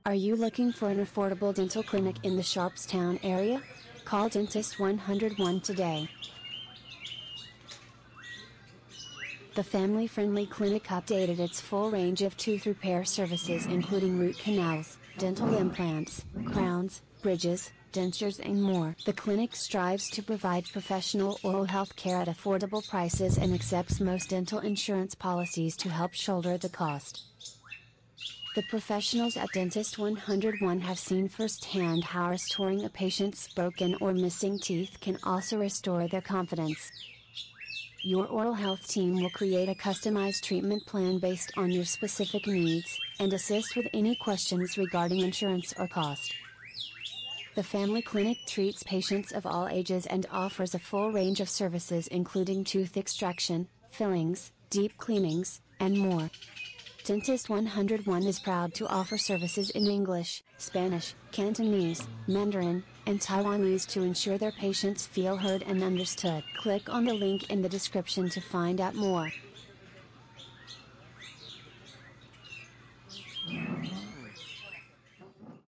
Are you looking for an affordable dental clinic in the Sharpstown area? Call Dentist 101 today. The family-friendly clinic updated its full range of tooth repair services including root canals, dental implants, crowns, bridges, dentures and more. The clinic strives to provide professional oral health care at affordable prices and accepts most dental insurance policies to help shoulder the cost. The professionals at Dentist 101 have seen firsthand how restoring a patient's broken or missing teeth can also restore their confidence. Your oral health team will create a customized treatment plan based on your specific needs, and assist with any questions regarding insurance or cost. The family clinic treats patients of all ages and offers a full range of services including tooth extraction, fillings, deep cleanings, and more. Dentist 101 is proud to offer services in English, Spanish, Cantonese, Mandarin, and Taiwanese to ensure their patients feel heard and understood. Click on the link in the description to find out more.